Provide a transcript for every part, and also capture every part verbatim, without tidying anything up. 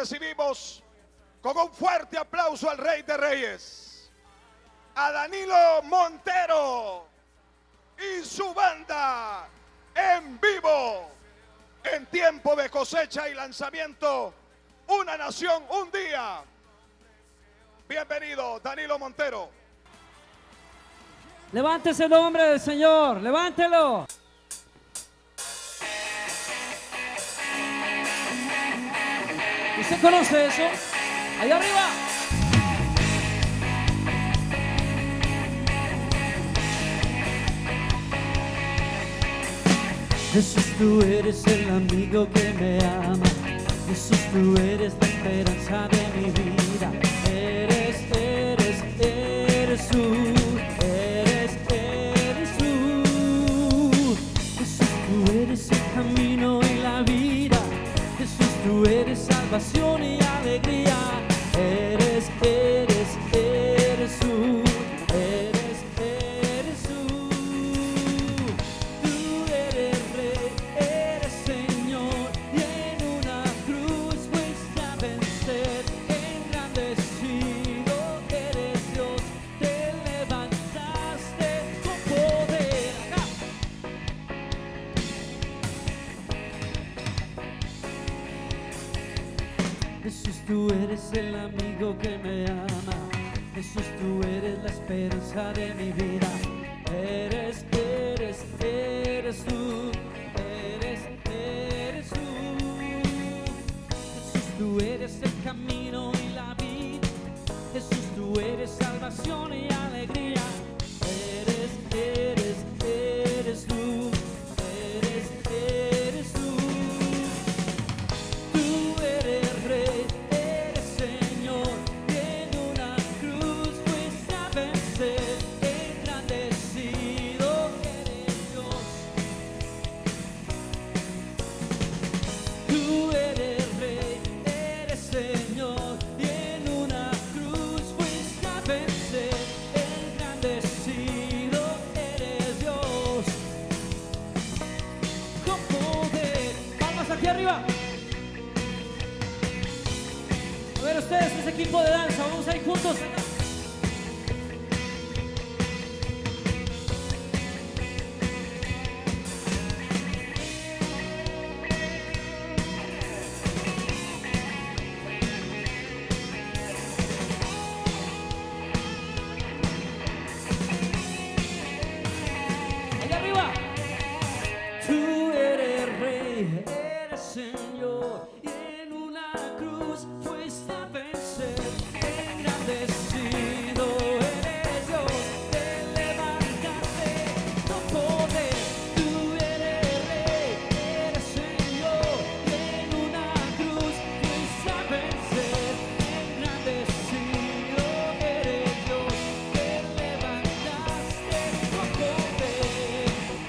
Recibimos con un fuerte aplauso al Rey de Reyes, a Danilo Montero y su banda en vivo, en tiempo de cosecha y lanzamiento. Una nación, un día. Bienvenido, Danilo Montero. Levántese el nombre del Señor, levántelo. ¿Usted conoce eso? Allá arriba. Jesús, tú eres el amigo que me ama. Jesús, tú eres la esperanza de mi vida. Eres, eres, eres tú. Eres, eres tú. Jesús, tú eres el camino y la vida. Jesús, tú eres salvación y alegría. Eres, eres, eres tú. Eres, eres tú. Tú eres Rey, eres Señor, y en una cruz fuiste a vencer. Engrandecido eres Dios, te levantaste con poder. Acá. Jesús, tú eres el amigo que me ama. Jesús, tú eres la esperanza de mi vida. Eres, eres, eres tú. Eres, eres tú. Jesús, tú eres el camino y la vida. Jesús, tú eres salvación y alegría. Eres, eres, eres tú. Eres, eres tú. Tú eres Rey, eres Señor, y en una cruz fuiste a vencer. Engrandecido eres Dios. Tú eres Rey, eres Señor, y en una cruz fuiste a vencer. Engrandecido eres Dios. Con poder. Palmas aquí arriba. A ver ustedes, ese equipo de danza, vamos a ir juntos. Allá arriba. Tú eres Rey, eres Señor, y en una cruz fuiste a vencer. Engrandecido eres Dios, te levantaste con poder. Tú eres Rey, eres Señor, y en una cruz fuiste a vencer. Engrandecido eres Dios, te levantaste con poder.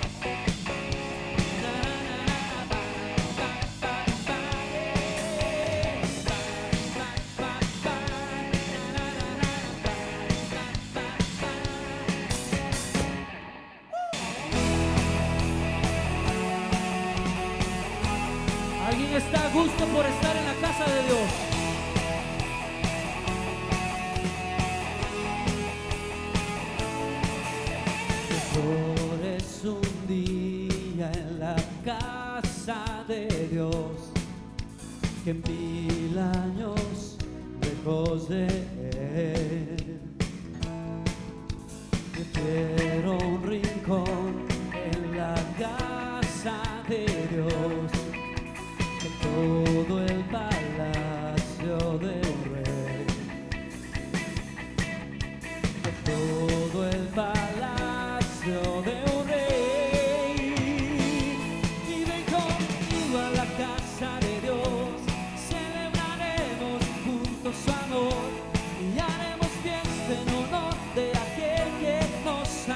¿Alguien está a gusto por estar en la casa de Dios? Mejor es un día en la casa de Dios que en mil años lejos de Él. Prefiero un rincón en la casa de Dios que todo el palacio de un rey. Que todo el palacio de un rey. Y ven conmigo a la casa de Dios, celebraremos juntos su amor y haremos fiesta en honor de aquel que nos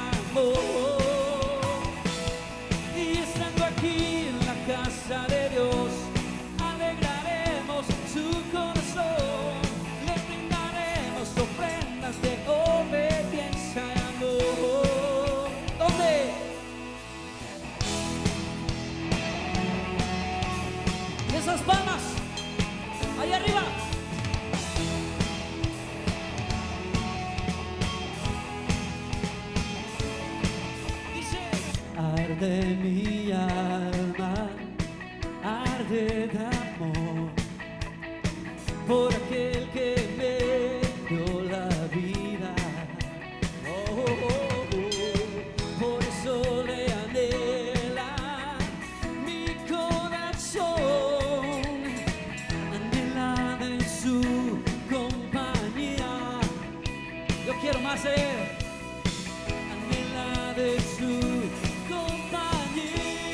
de mi alma arde de amor por aquel que me dio la vida. Oh, oh, oh, por eso le anhela mi corazón, anhela en su compañía. Yo quiero más de él, anhela de su compañía.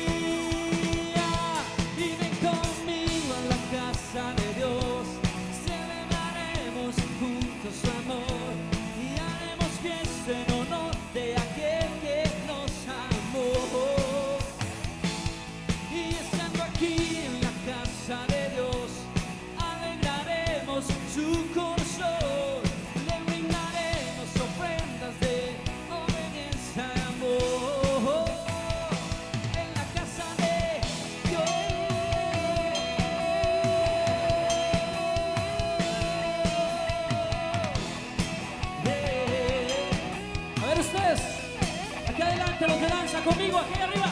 Y ven conmigo a la casa de Dios, celebraremos juntos su amor y haremos fiesta en honor de aquel que nos amó. Y estando aquí en la casa de Dios, alegraremos su corazón, le brindaremos ofrendas de obediencia y amor. En la casa de Dios. A ver ustedes, aquí adelante los de danza conmigo, aquí arriba.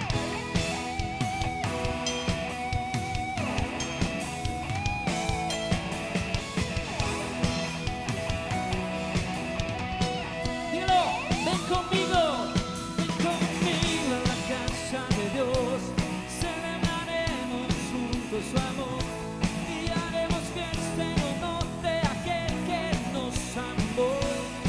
Dígalo, ven conmigo, ven conmigo a la casa de Dios, celebraremos juntos su amor y haremos fiesta en honor de aquel que nos amó.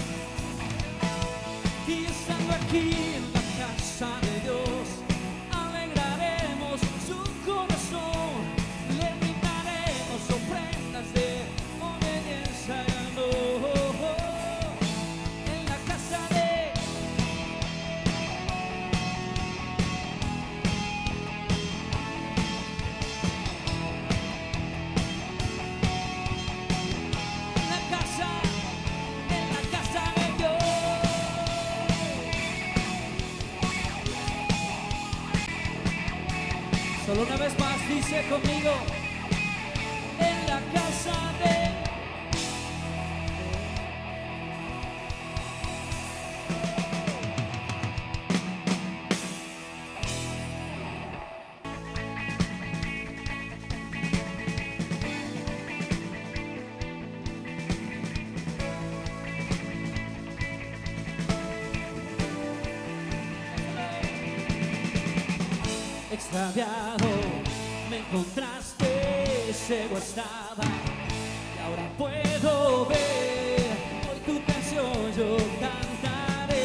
Y estando aquí en la casa de Dios, alegraremos su corazón, le brindaremos ofrendas de obediencia y amor. En la casa de en la casa, en la casa de Dios. Solo una vez más dice conmigo, en la casa de extraviado, me encontraste, ciego estaba y ahora puedo ver. Hoy tu canción yo cantaré.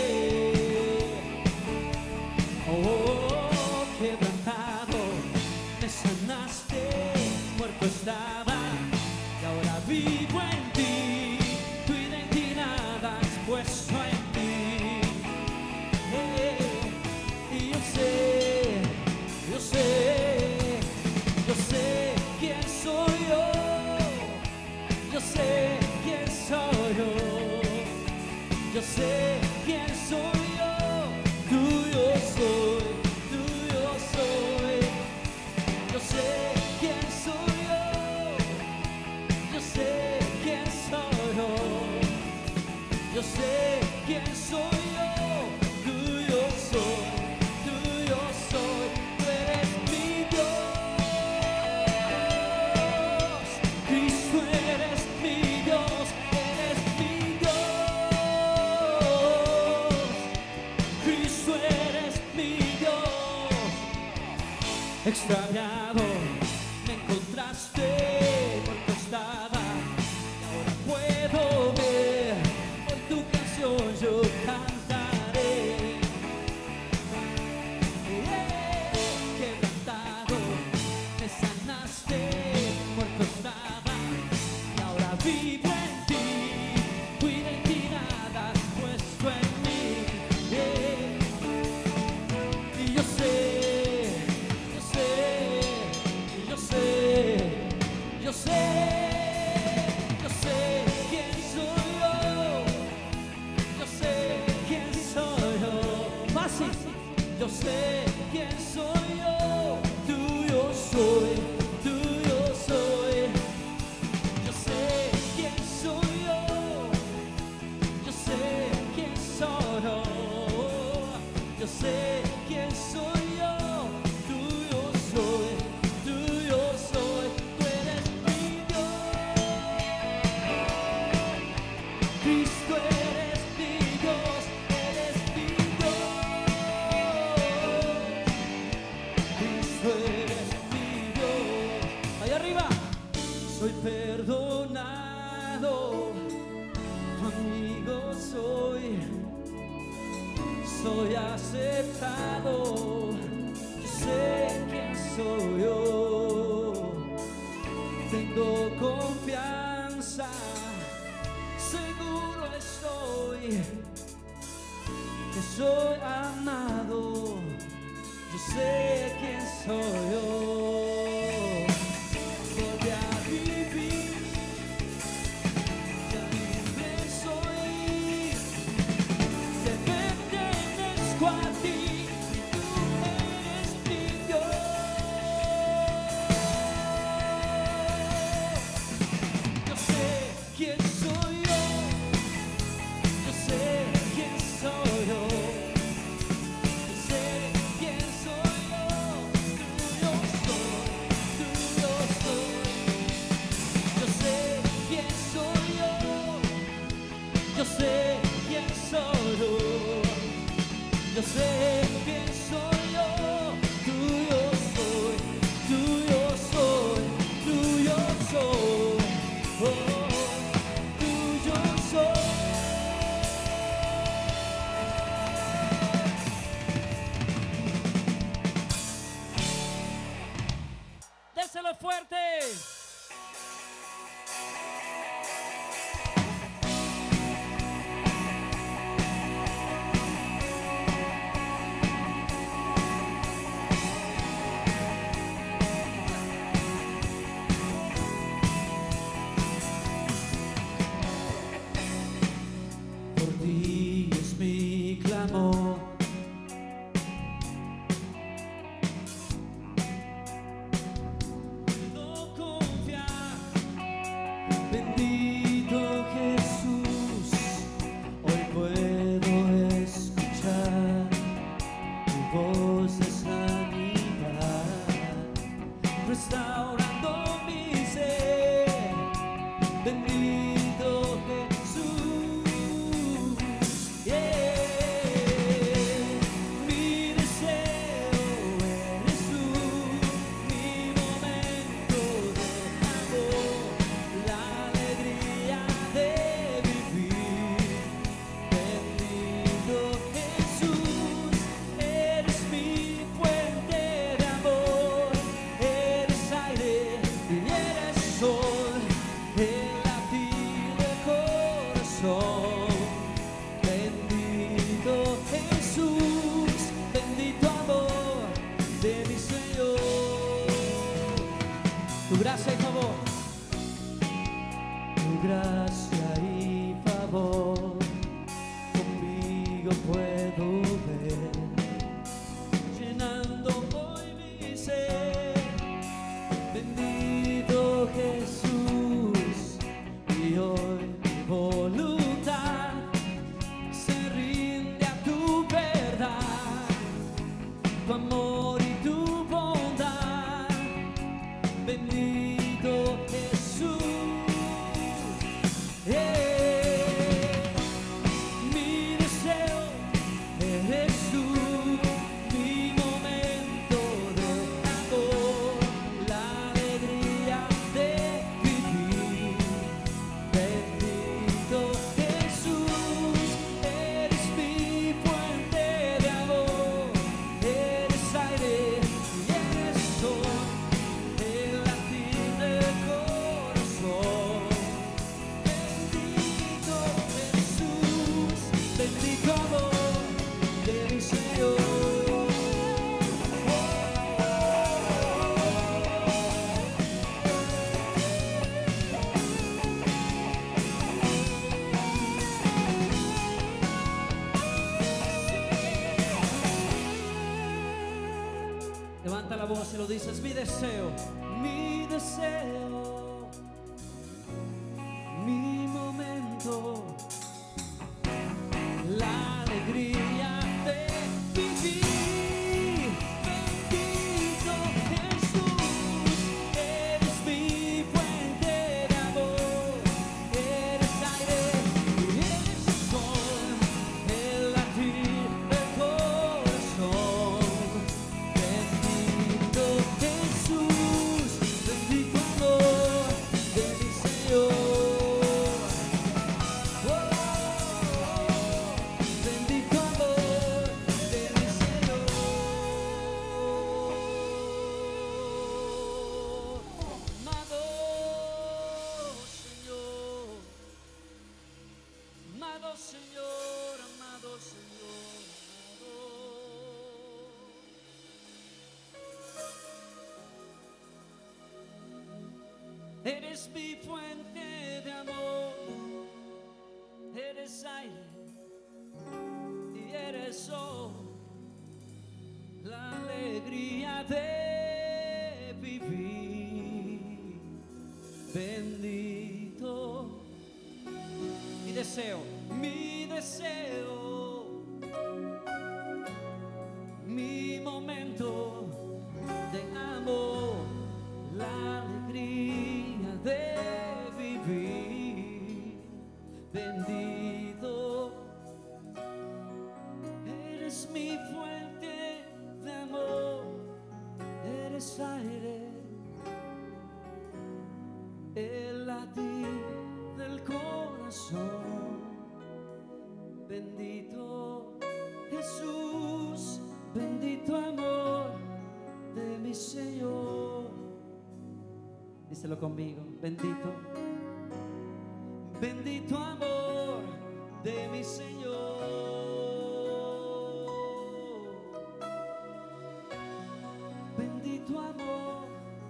Oh, quebrantado, me sanaste, muerto estaba y ahora vivo en ti. Tu identidad has puesto en mí. Eh, y yo sé, yo sé, yo sé quién soy yo, yo sé quién soy yo, yo sé quién soy yo, tuyo soy, tuyo soy, yo sé quién soy yo, yo sé quién soy yo, yo sé quién soy yo, tuyo soy, tuyo soy. Tú eres mi Dios, Cristo eres mi Dios, eres mi Dios, Cristo eres mi Dios. Extraviado, me encontraste, muerto estaba y ahora puedo ver. Hoy tu canción yo cantaré. Yeah. Quebrantado, me sanaste, muerto estaba y ahora vivo en ti. Tu identidad has puesto en mí. Yeah. Y yo sé, yo sé, yo sé, yo sé, yo sé quién soy yo, yo sé quién soy yo. Fácil, yo sé quién soy yo, tuyo soy, tuyo soy, yo sé quién perdonado, tu amigo soy, soy aceptado, yo sé quién soy yo, tengo confianza, seguro estoy que soy amado, yo sé quién soy yo. Voy a vivir, ya libre soy, te pertenezco a ti, tú eres mi Dios. Yo sé quién soy yo, yo sé quién soy yo. Yo sé quién soy yo, yo sé quién soy yo, tuyo soy, tuyo soy, tuyo soy, oh, tuyo soy. Déselo fuerte. Gracia y favor, tu gracia y favor, conmigo puedo ver, llenando hoy mi ser, bendito Jesús, y hoy mi voluntad se rinde a tu verdad, tu amor y tu bondad, bendito Jesús, eh, mi deseo eres tú, mi momento de amor, la alegría de vivir, bendito Jesús, eres mi puente de amor, eres aire y eres sol. Bendito amor de mi Señor. Levanta la voz y lo dices, mi deseo, mi deseo, mi momento, la alegría de vivir, bendito Jesús, eres mi puente de amor, eres aire y eres sol, el latir del corazón, bendito Jesús, bendito amor de mi Señor, amado Señor, amado. Eres mi fuente de amor, eres aire y eres sol, la alegría de vivir. Bendito mi deseo, mi deseo, mi momento de amor, la alegría de vivir. Bendito, eres mi fuente de amor, eres aire, el latir del corazón. Bendito Jesús, bendito amor de mi Señor. Díselo conmigo, bendito, bendito amor de mi Señor. Bendito amor.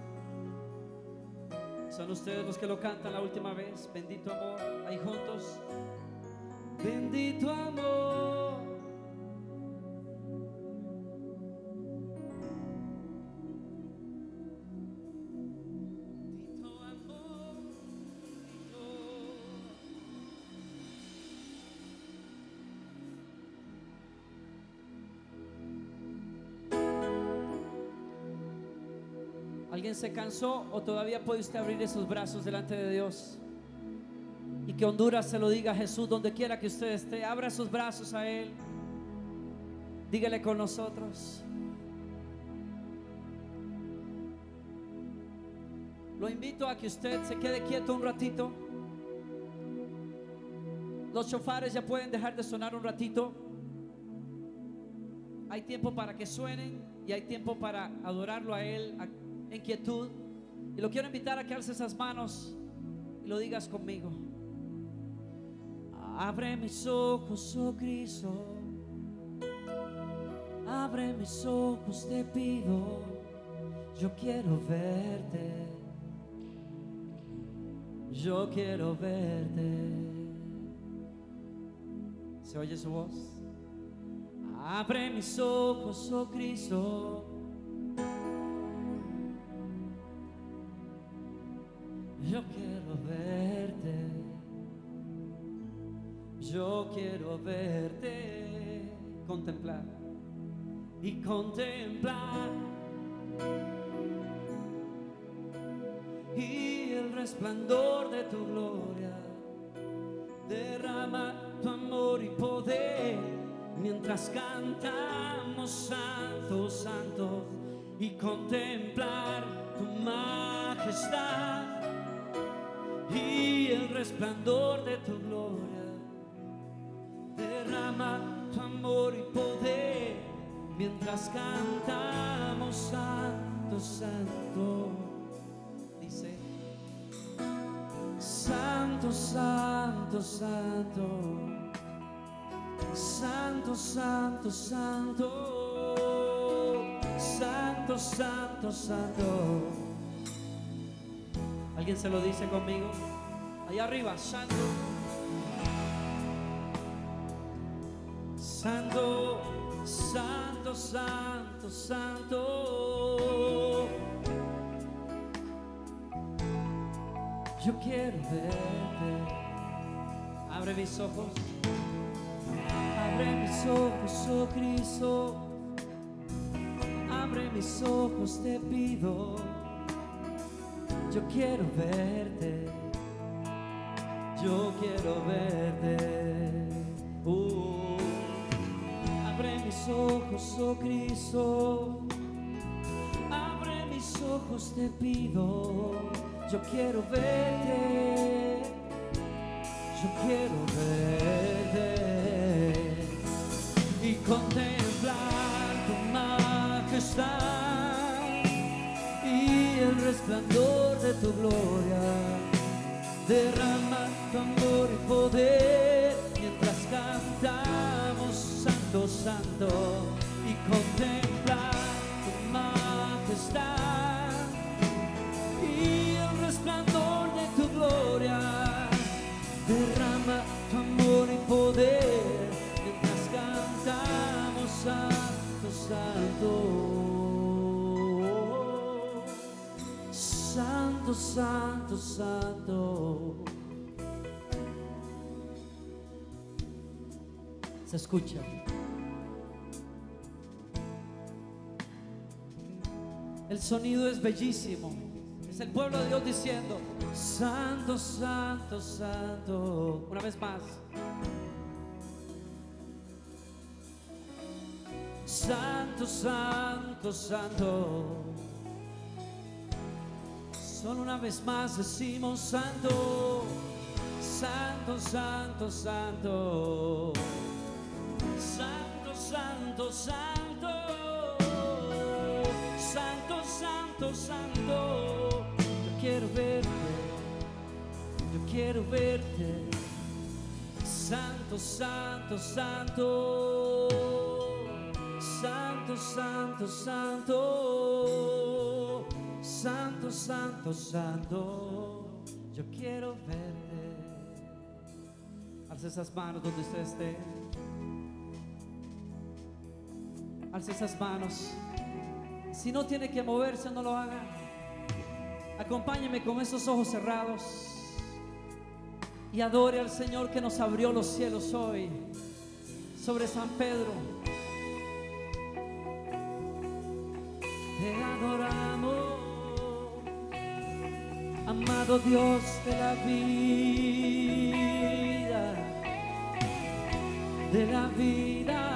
Son ustedes los que lo cantan la última vez. Bendito amor, ahí juntos. Bendito amor. Bendito amor. ¿Alguien se cansó o todavía puede usted abrir esos brazos delante de Dios? Y que Honduras se lo diga a Jesús donde quiera que usted esté. Abra sus brazos a Él. Dígale con nosotros. Lo invito a que usted se quede quieto un ratito. Los chofares ya pueden dejar de sonar un ratito. Hay tiempo para que suenen y hay tiempo para adorarlo a Él en quietud. Y lo quiero invitar a que alce esas manos y lo digas conmigo. Abre mis ojos, oh Cristo, abre mis ojos, te pido, yo quiero verte, yo quiero verte. ¿Se oye su voz? Abre mis ojos, oh Cristo, yo quiero verte. Yo quiero verte, contemplar y contemplar y el resplandor de tu gloria. Derrama tu amor y poder mientras cantamos santo, santo, y contemplar tu majestad y el resplandor de tu gloria. Derrama tu amor y poder mientras cantamos santo, santo. Dice: santo, santo, santo, santo, santo, santo, santo, santo, santo. ¿Alguien se lo dice conmigo? Allá arriba, santo. Santo, santo, santo, santo. Yo quiero verte. Abre mis ojos, abre mis ojos, oh Cristo. Abre mis ojos, te pido. Yo quiero verte. Yo quiero verte. Uh. Abre mis ojos, oh Cristo, abre mis ojos, te pido. Yo quiero verte, yo quiero verte y contemplar tu majestad y el resplandor de tu gloria. Derrama tu amor y poder mientras cantamos Santo, Santo, y contemplar tu majestad y el resplandor de tu gloria. Derrama tu amor y poder mientras cantamos Santo, Santo. Santo, Santo, Santo. Se escucha. El sonido es bellísimo. Es el pueblo de Dios diciendo: Santo, Santo, Santo. Una vez más. Santo, Santo, Santo. Solo una vez más decimos: Santo, Santo, Santo, Santo. Santo, Santo, Santo. Santo, Santo, Santo. Yo quiero verte, yo quiero verte. Santo, Santo, Santo. Santo, Santo, Santo. Santo, Santo, Santo. Yo quiero verte. Alza esas manos donde usted esté. Alza esas manos. Si no tiene que moverse, no lo haga. Acompáñeme con esos ojos cerrados y adore al Señor que nos abrió los cielos hoy sobre San Pedro. Te adoramos, amado Dios de la vida, de la vida.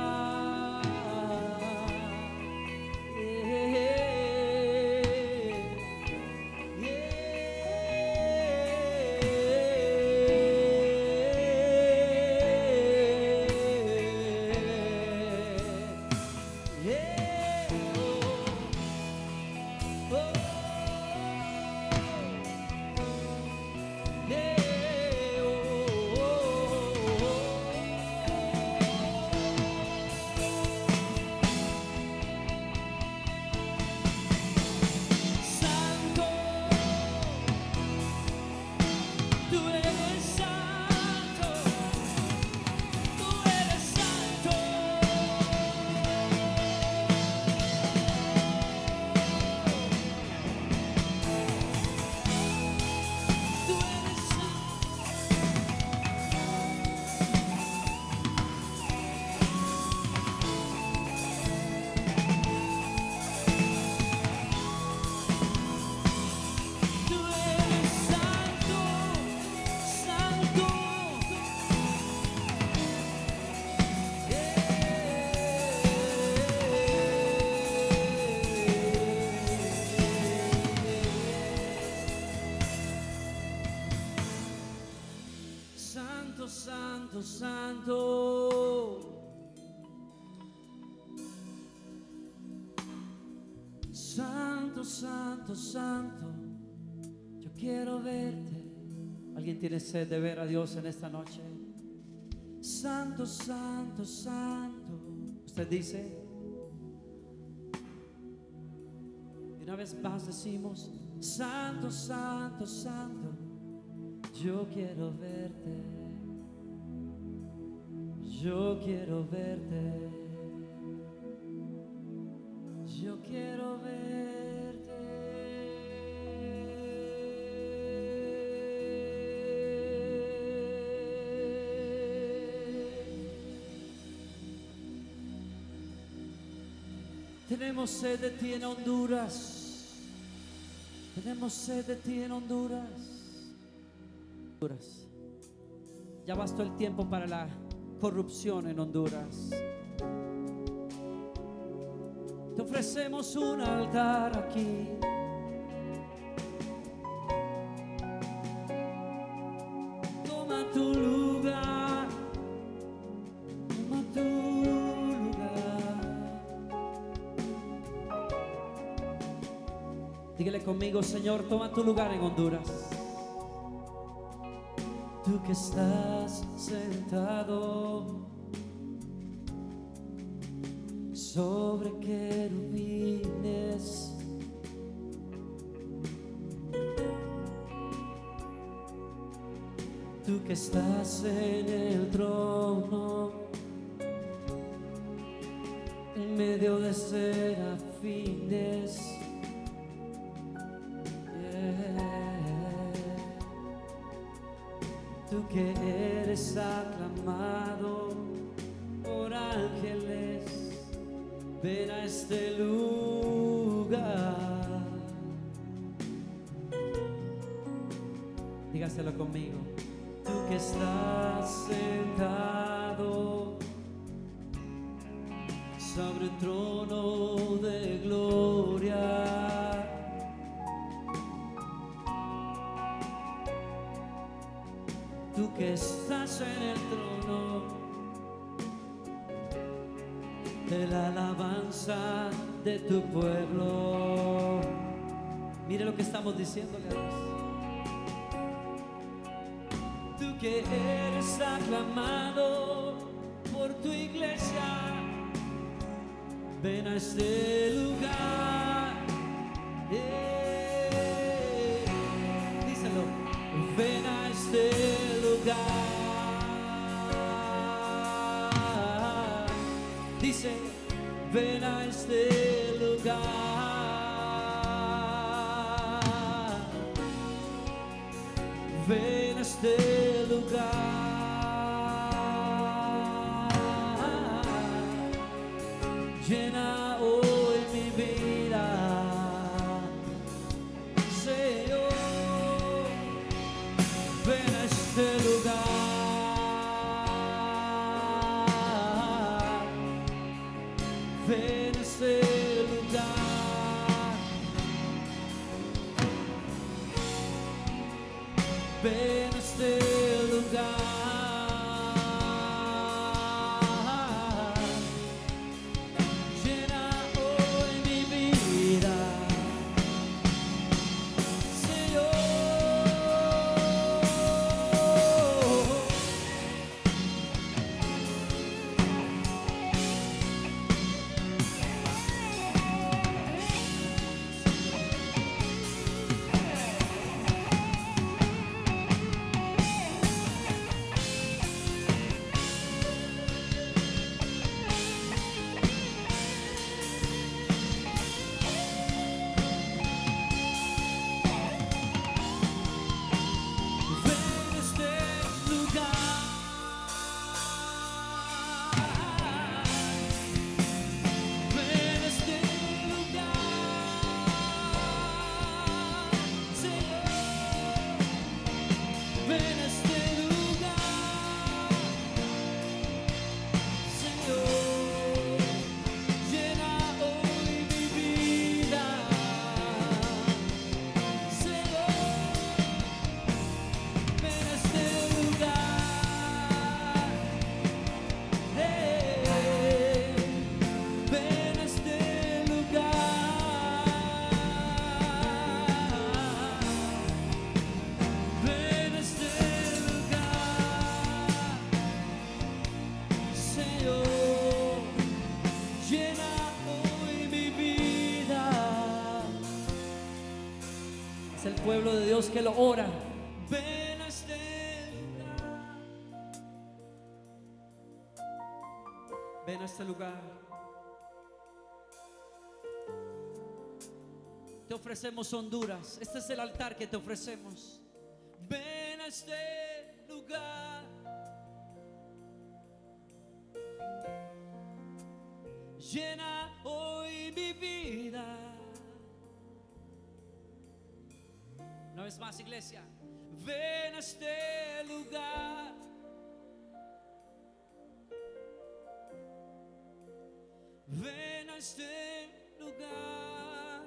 Santo, Santo. Santo, Santo, Santo. Yo quiero verte. ¿Alguien tiene sed de ver a Dios en esta noche? Santo, Santo, Santo. Usted dice. Y una vez más decimos: Santo, Santo, Santo. Yo quiero verte. Yo quiero verte. Yo quiero verte. Tenemos sed de ti en Honduras. Tenemos sed de ti en Honduras. Honduras. Ya bastó el tiempo para la corrupción en Honduras. Te ofrecemos un altar aquí. Toma tu lugar. Toma tu lugar. Dígale conmigo: Señor, toma tu lugar en Honduras. Tú que estás sentado sobre querubines, tú que estás en el trono, en medio de serafines, tú que eres aclamado por ángeles, ven a este lugar. Dígaselo conmigo. Tú que estás sentado sobre un trono de gloria, tú que estás en el trono de la alabanza de tu pueblo. Mire lo que estamos diciendo, Dios. Tú que eres aclamado por tu iglesia, ven a este lugar. Eh, díselo. Ven a este lugar. Dice, ven a este lugar. Ven a este lugar. Llena hoy mi vida, Señor. Ven a este lugar. Ven a este lugar. Ven a este lugar. Llena hoy mi vida, Señor. Es el pueblo de Dios que lo ora. Ven a este lugar. Ven a este lugar. Te ofrecemos Honduras. Este es el altar que te ofrecemos. Ven a este lugar. Llena hoy mi vida. Una vez más, iglesia. Ven a este lugar. Ven a este lugar.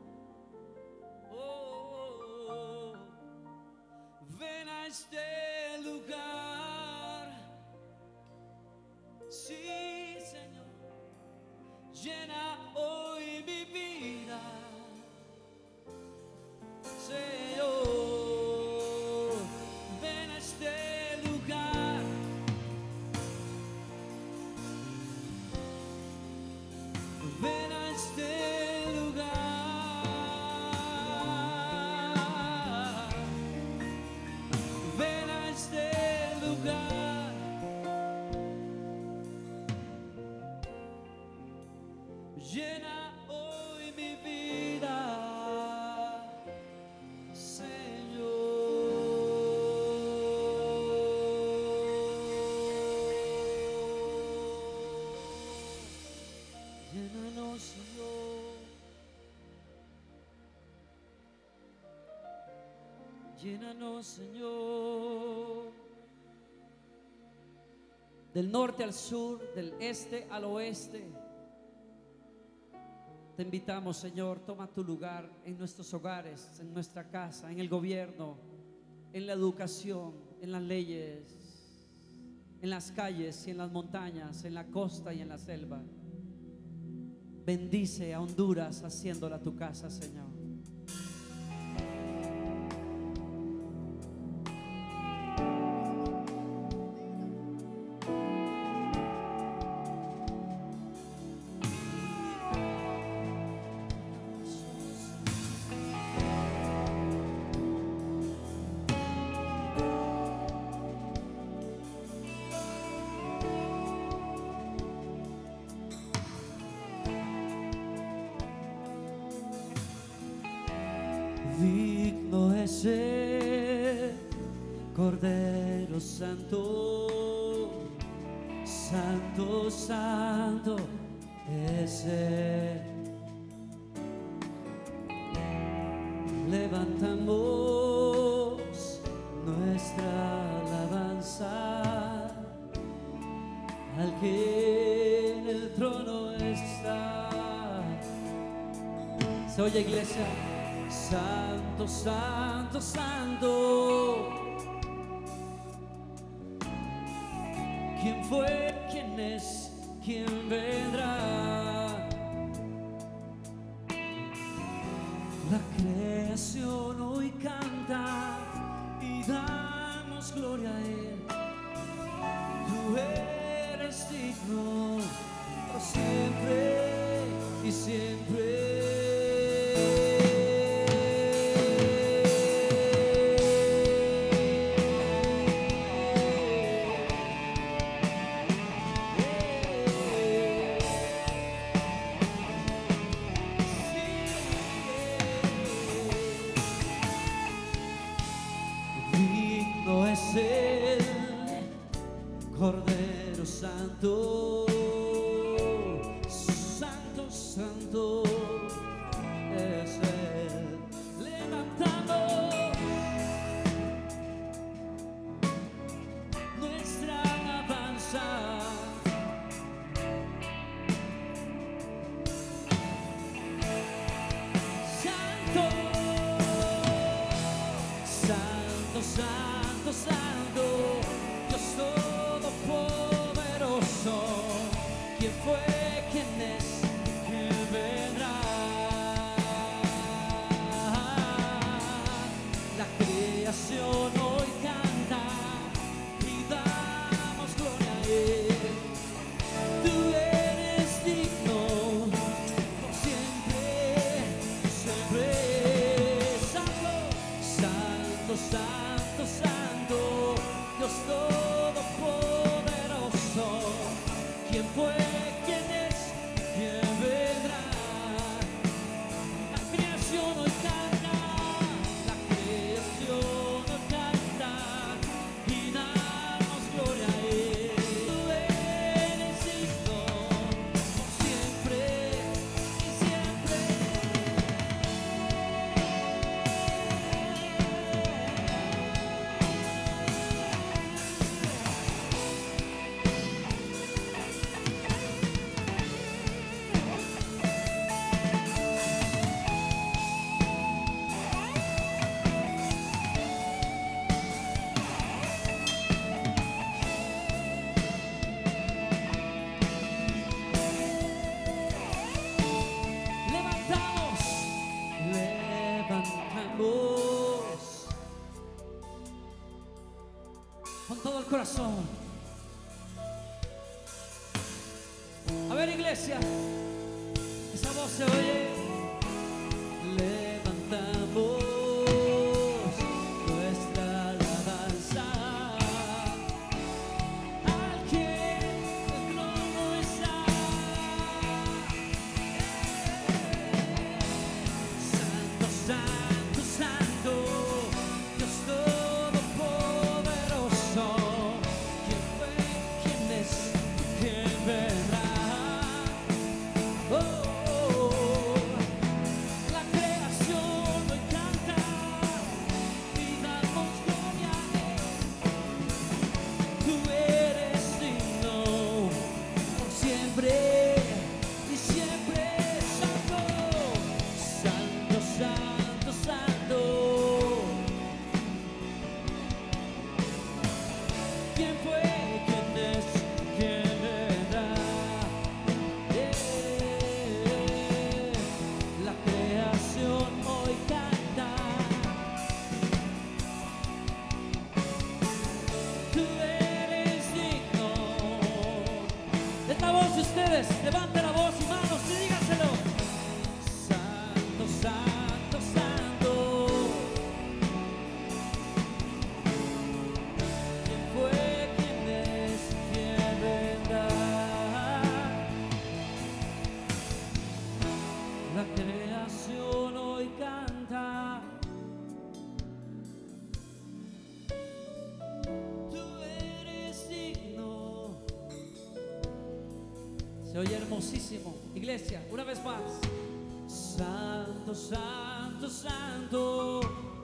Oh, oh, oh. Ven a este lugar. Sí, Señor. Llena hoy mi vida, Señor. Ven a este lugar. Llena hoy mi vida, llénanos, Señor, llénanos, Señor, del norte al sur, del este al oeste. Te invitamos, Señor, toma tu lugar en nuestros hogares, en nuestra casa, en el gobierno, en la educación, en las leyes, en las calles y en las montañas, en la costa y en la selva. Bendice a Honduras haciéndola tu casa, Señor. Digno es el Cordero Santo, Santo, Santo es Él. Levantamos nuestra alabanza al que en el trono está. Se oye, iglesia. Santo, santo, santo. ¿Quién fue? ¿Quién es? ¿Quién vendrá? La creación hoy canta y damos gloria a Él. Tú eres digno por siempre y siempre. El Cordero Santo, Santo, Santo es Él. Levantamos nuestra alabanza Santo, Santo, Santo, Santo, Dios todopoderoso. ¿Quién fue? ¿Quién es? ¿Quién vendrá? La creación hoy canta y damos gloria a Él. Tú eres digno por siempre, siempre. Santo, Santo, Santo, Santo, Dios todopoderoso. ¿Quién fue? ¿Quién es? ¿Quién vendrá? La creación hoy canta, la creación hoy canta y damos gloria a Él. Tú eres digno por siempre y siempre. Levantamos, levantamos con todo el corazón. A ver, iglesia, esa voz se oye. Levantamos nuestra alabanza quién fue, quién es, quién vendrá. Eh, la creación hoy canta. Tú eres digno. Esta voz de ustedes, levanten la voz y manos y díganselo. Santo, santo, santo. ¿Quién fue, quién es, quién vendrá? La creación hoy canta. Tú eres digno. Se oye hermosísimo. Iglesia, una vez más. Santo, santo, santo.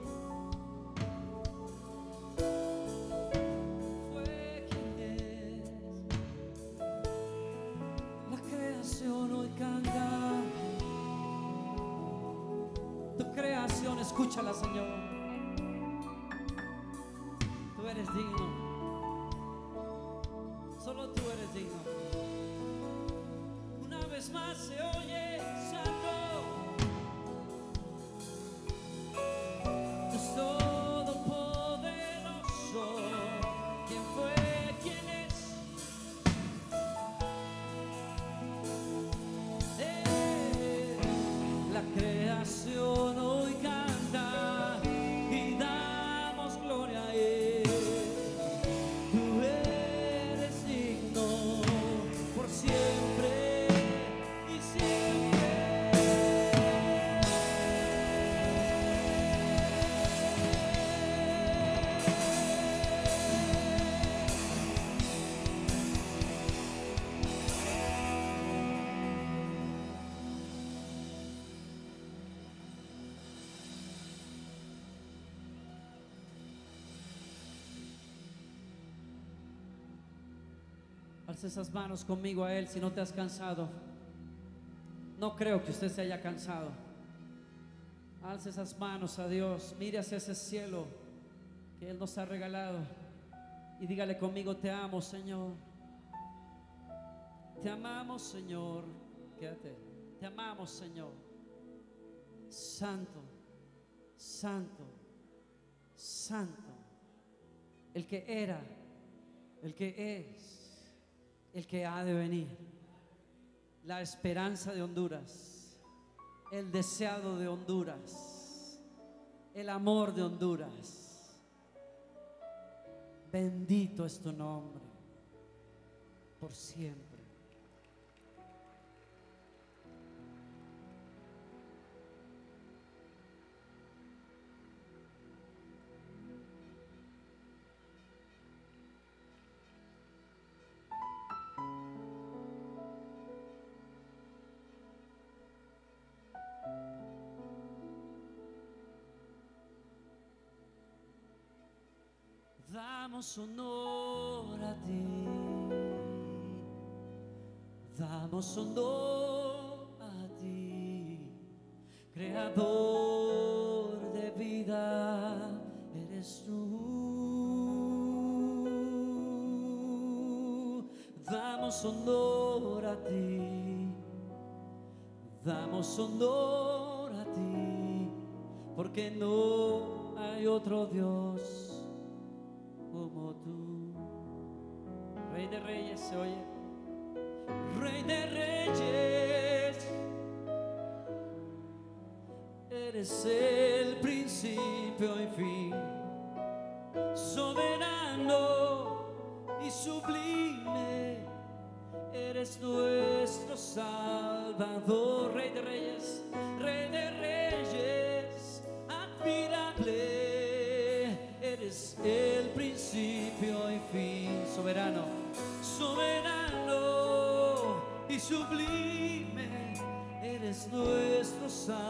Fue quien es. La creación hoy canta. Tu creación, escúchala, Señor. Tú eres digno. Solo tú eres digno. Una vez más se oye santo. Es todopoderoso. ¿Quién fue? ¿Quién es? Eh, la creación hoy canta y damos gloria a Él. Tú eres digno por siempre y siempre. Alza esas manos conmigo a Él si no te has cansado. No creo que usted se haya cansado. Alza esas manos a Dios. Mire hacia ese cielo que Él nos ha regalado y dígale conmigo: te amo, Señor. Te amamos, Señor. Quédate. Te amamos, Señor. Santo, santo, santo. El que era, el que es, el que ha de venir, la esperanza de Honduras, el deseado de Honduras, el amor de Honduras. Bendito es tu nombre por siempre. Damos honor a ti, damos honor a ti, creador de vida, eres tú. Damos honor a ti, damos honor a ti, porque no hay otro Dios como tú. Rey de Reyes, se oye. Rey de Reyes, eres el principio y fin, soberano y sublime, eres nuestro Salvador. Rey de Reyes, Rey de Reyes, admirable, eres el principio y fin, soberano, soberano y sublime, eres nuestro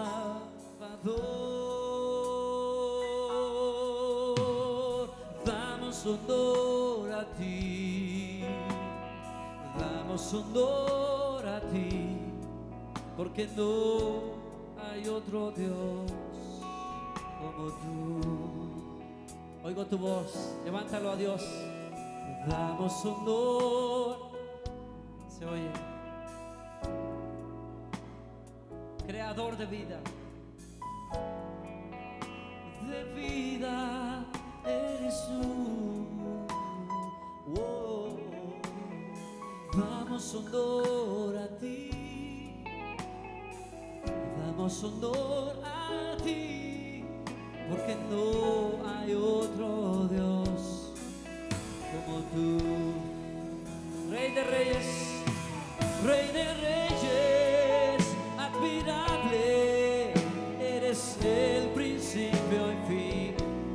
Salvador. Damos honor a ti, damos honor a ti, porque no hay otro Dios como tú. Oigo tu voz, levántalo a Dios. damos honor. Se oye. Creador de vida, de vida eres tú. Oh, damos honor a ti, damos honor a ti, porque no hay otro Dios como tú. Rey de reyes, Rey de reyes, admirable, eres el principio y fin,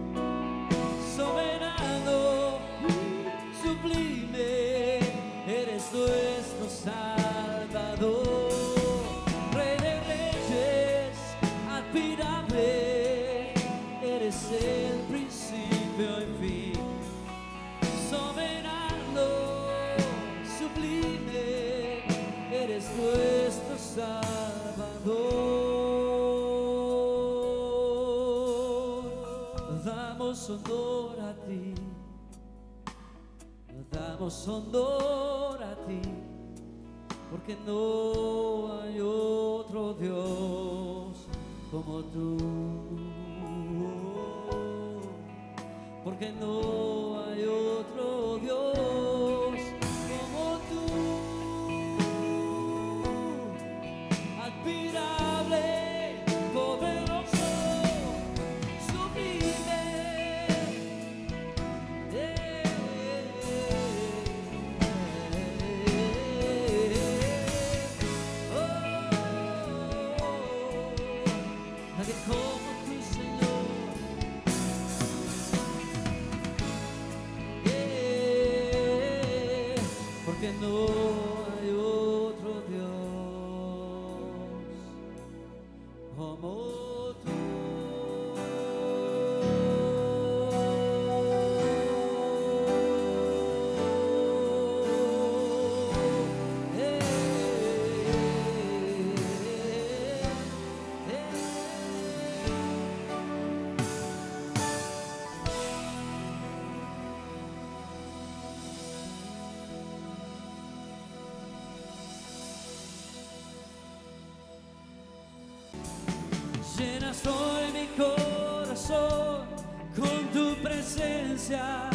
soberano y sublime, eres nuestro Salvador. Rey de reyes, admirable, eres el principio y fin, soberano, sublime, eres nuestro Salvador. Damos honor a ti, damos honor a ti, porque no hay otro Dios como tú, porque no hay otro Dios como tú. Admirable, poderoso, sublime, eh, oh, nadie como tu Señor, eh, porque no hay otro Dios como tú. Eh, eh, eh. Llenas hoy mi corazón con tu presencia,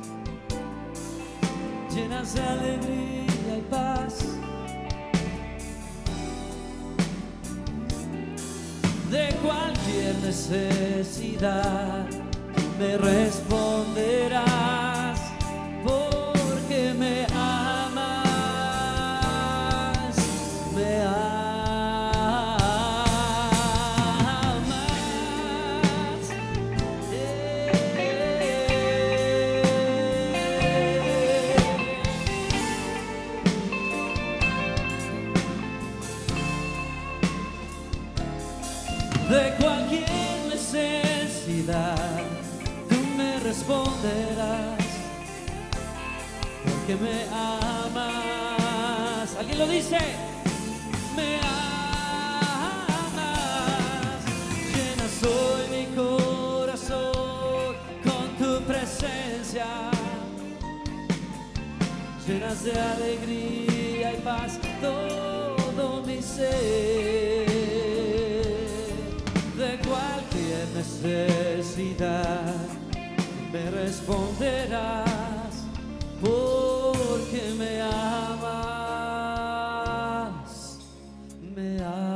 llenas de alegría y paz, de cualquier necesidad me responderás, porque me amas, me amas. De cualquier necesidad tú me responderás, porque me amas. ¿Alguien lo dice? Me amas. Llenas hoy mi corazón con tu presencia, llenas de alegría y paz todo mi ser. De cualquier necesidad me responderás, porque me amas, me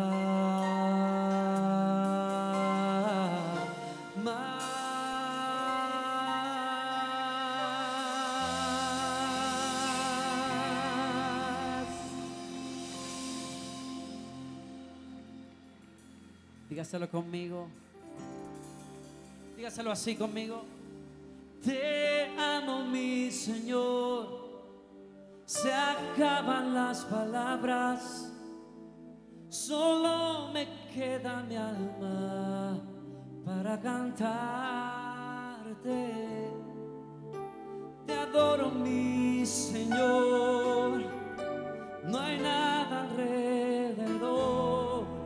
amas. Dígaselo conmigo. Dígaselo así conmigo. Te amo, mi Señor. Se acaban las palabras, solo me queda mi alma para cantarte. Te adoro, mi Señor. No hay nada alrededor,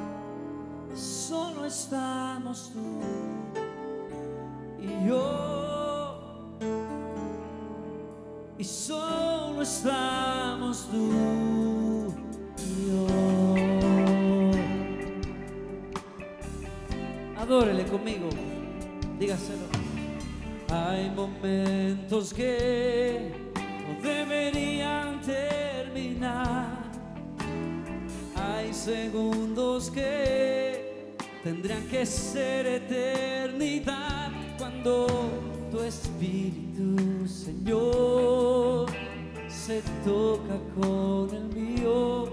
solo estamos tú y yo. y solo estamos tú y yo. Adórele conmigo, dígaselo. Hay momentos que no deberían terminar, hay segundos que tendrían que ser eternidad, cuando tu espíritu, Señor, se toca con el mío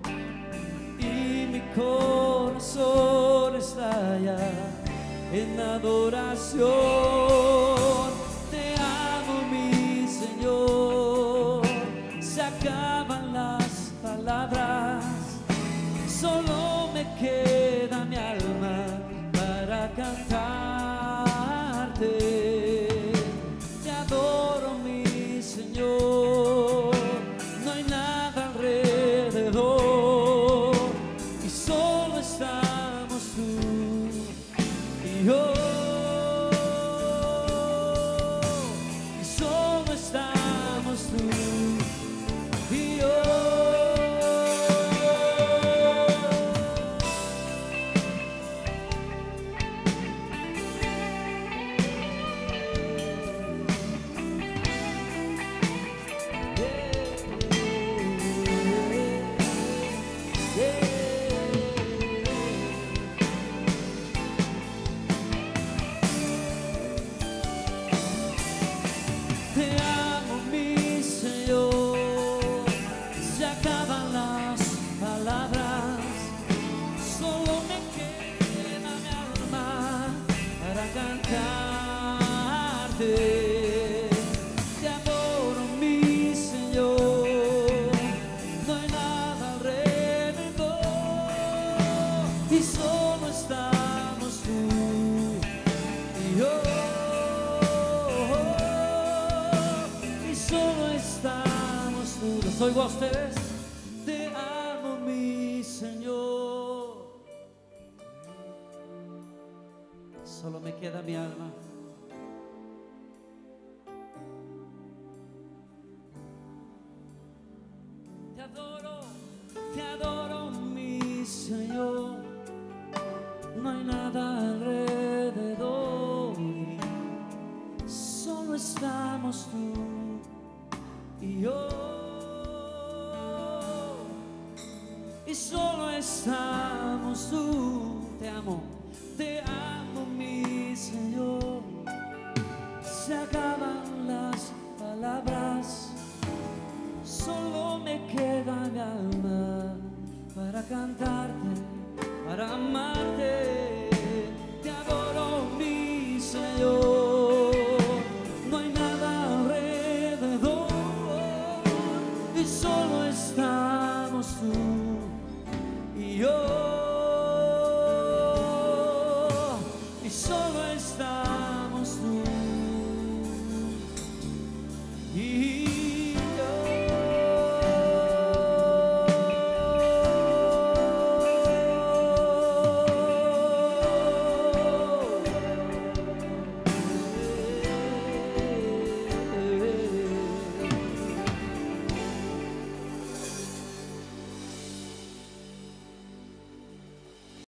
y mi corazón estalla en adoración. Te amo, mi Señor, se acaban las palabras, solo me queda mi alma para cantarte. Te adoro, mi Señor, no hay nada alrededor y solo estamos tú y yo. Y solo estamos tú y yo. Te amo, mi Señor, se acaban las palabras, solo me queda mi alma para cantarte. Te adoro, mi Señor, no hay nada alrededor y solo estamos tú y yo. Solo estamos tú. Los oigo a ustedes. Te amo, mi Señor. Solo me queda mi alma. Te adoro, te adoro, mi Señor. No hay nada alrededor, solo estamos tú y yo, y solo estamos tú. Te amo, te amo, mi Señor. Se acaban las palabras, solo me queda mi alma para cantarte, para amarte.